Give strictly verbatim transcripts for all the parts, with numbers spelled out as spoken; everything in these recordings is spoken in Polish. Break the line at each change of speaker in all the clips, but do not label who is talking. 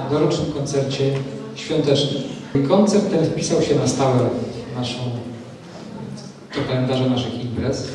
dorocznym koncercie świątecznym. Koncert ten wpisał się na stałe w naszą, do kalendarza naszych imprez.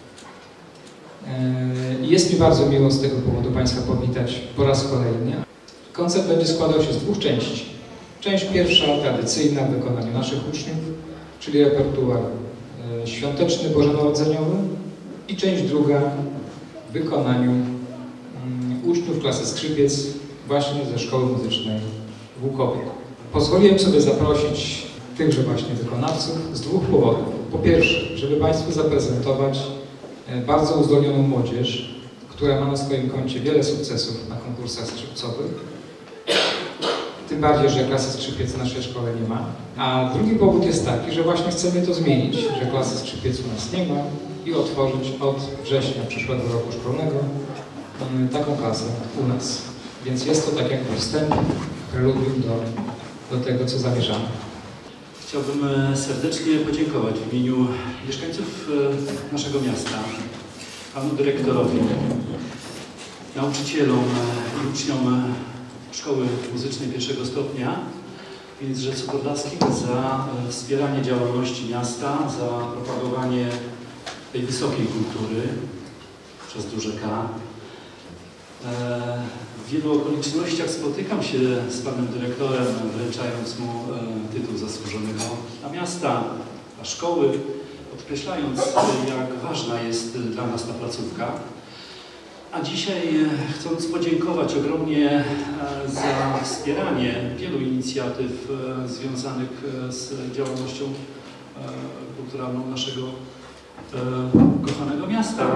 I jest mi bardzo miło z tego powodu Państwa powitać po raz kolejny. Koncert będzie składał się z dwóch części. Część pierwsza, tradycyjna w wykonaniu naszych uczniów, czyli repertuar świąteczny, bożonarodzeniowy, i część druga w wykonaniu uczniów klasy skrzypiec właśnie ze Szkoły Muzycznej w Łukowie. Pozwoliłem sobie zaprosić tychże właśnie wykonawców z dwóch powodów. Po pierwsze, żeby Państwu zaprezentować bardzo uzdolnioną młodzież, która ma na swoim koncie wiele sukcesów na konkursach skrzypcowych. Tym bardziej, że klasy skrzypiec w naszej szkole nie ma. A drugi powód jest taki, że właśnie chcemy to zmienić, że klasy skrzypiec u nas nie ma i otworzyć od września przyszłego roku szkolnego taką klasę u nas. Więc jest to tak jakby wstęp, preludium do, do tego, co zamierzamy.
Chciałbym serdecznie podziękować w imieniu mieszkańców naszego miasta, panu dyrektorowi, nauczycielom i uczniom Szkoły Muzycznej pierwszego stopnia w Międzyrzeczu Podlaskim za wspieranie działalności miasta, za propagowanie tej wysokiej kultury przez duże K. W wielu okolicznościach spotykam się z panem dyrektorem, wręczając mu tytuł zasłużonego dla miasta, dla szkoły, podkreślając, jak ważna jest dla nas ta placówka. A dzisiaj chcąc podziękować ogromnie za wspieranie wielu inicjatyw związanych z działalnością kulturalną naszego kochanego miasta.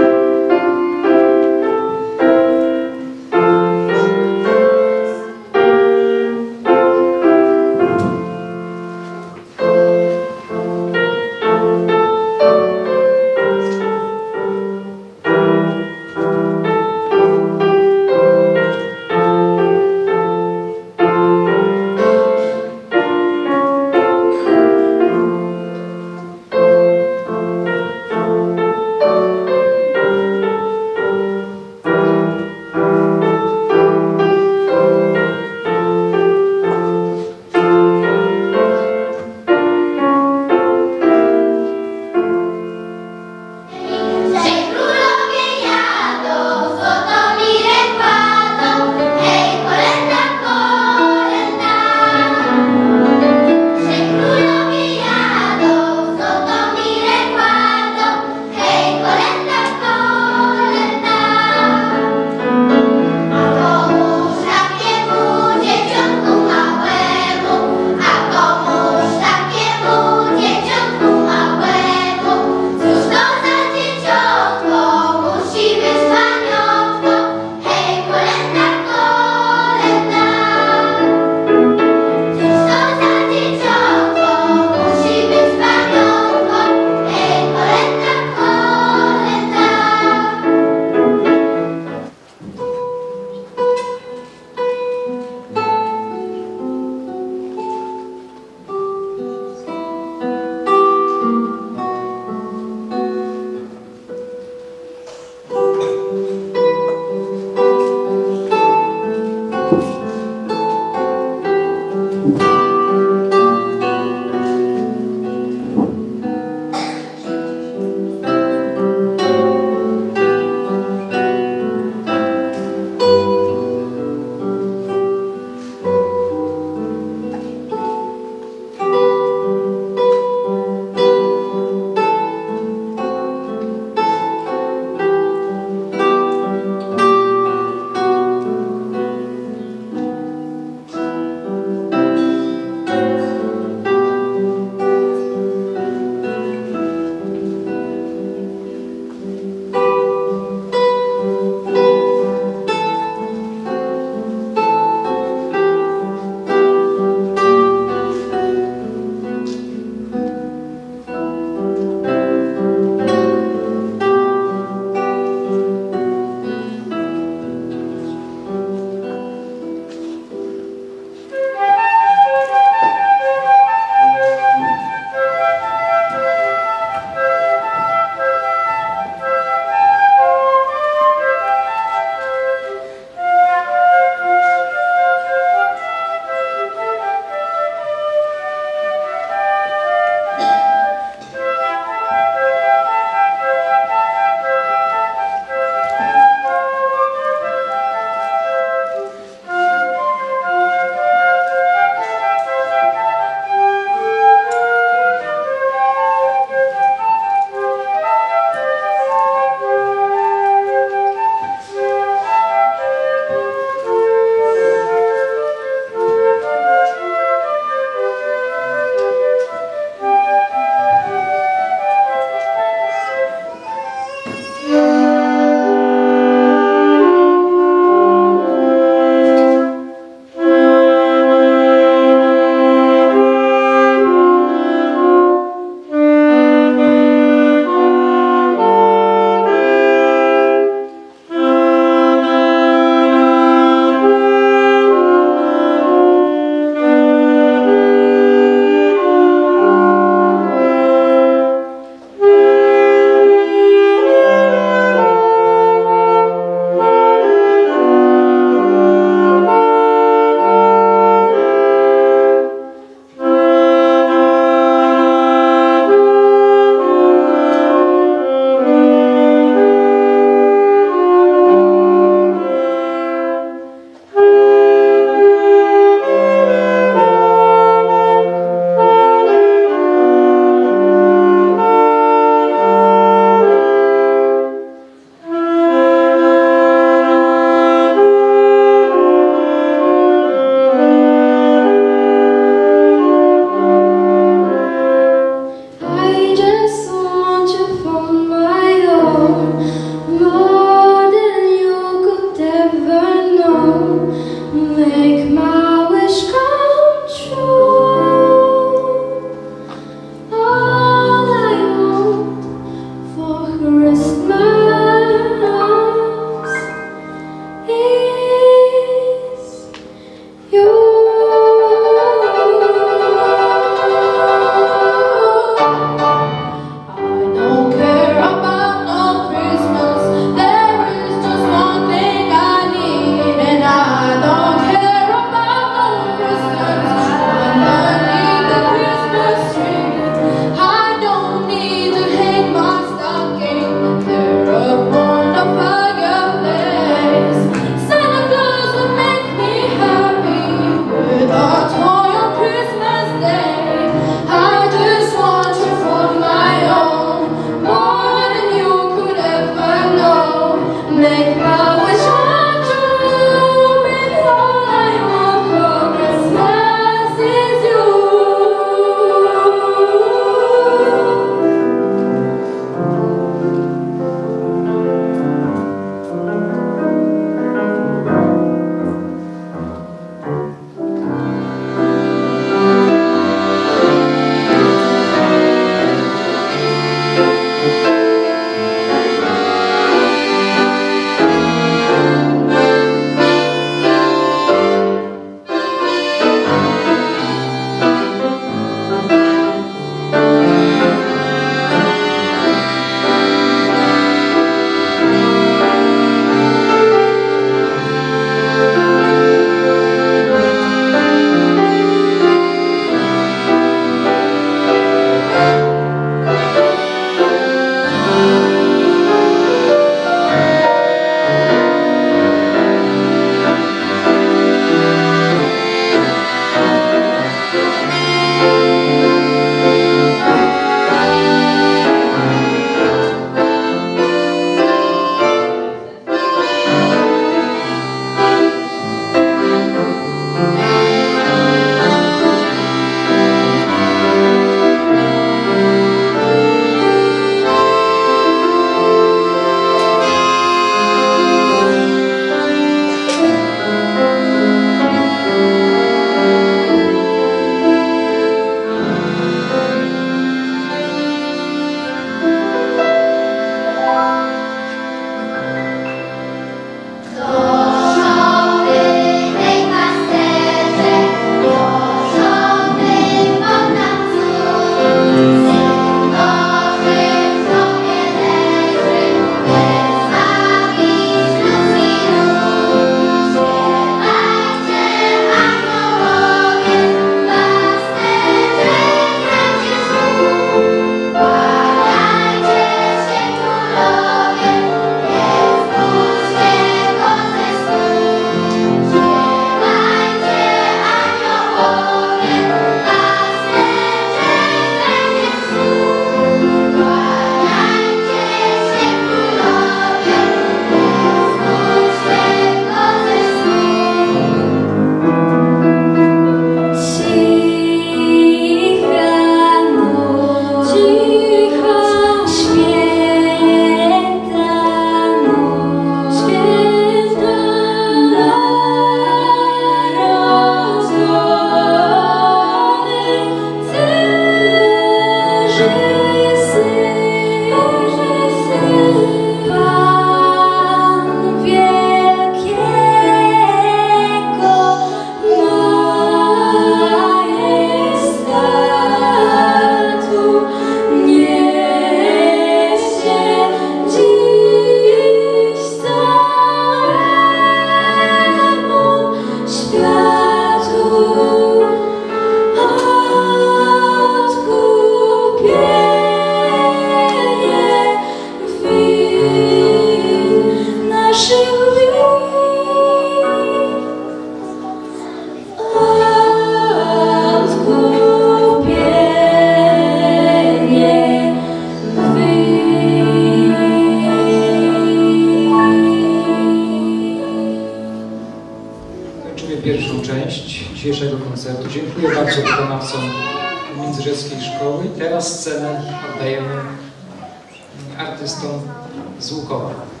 Kończymy pierwszą część dzisiejszego koncertu. Dziękuję bardzo wykonawcom Międzyrzeckiej Szkoły. Teraz scenę oddajemy artystom z Łukowa.